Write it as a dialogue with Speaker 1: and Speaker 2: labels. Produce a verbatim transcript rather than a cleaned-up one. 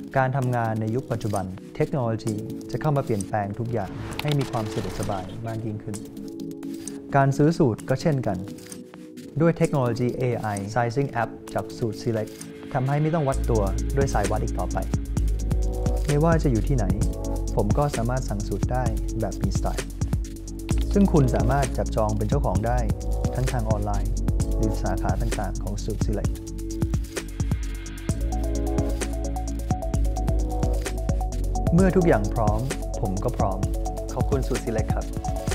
Speaker 1: การทำงานในยุคปัจจุบันเทคโนโลยีจะเข้ามาเปลี่ยนแปลงทุกอย่างให้มีความสะดวกสบายมากยิ่งขึ้นการซื้อสูตรก็เช่นกันด้วยเทคโนโลยี เอ ไอ Sizing App จากสูตร Select ทำให้ไม่ต้องวัดตัวด้วยสายวัดอีกต่อไปไม่ว่าจะอยู่ที่ไหนผมก็สามารถสั่งสูตรได้แบบมีสไตล์ซึ่งคุณสามารถจับจองเป็นเจ้าของได้ทั้งทางออนไลน์หรือสาขาต่างๆของสูตร Selectเมื่อทุกอย่างพร้อมผมก็พร้อมขอบคุณสูตร Select ครับ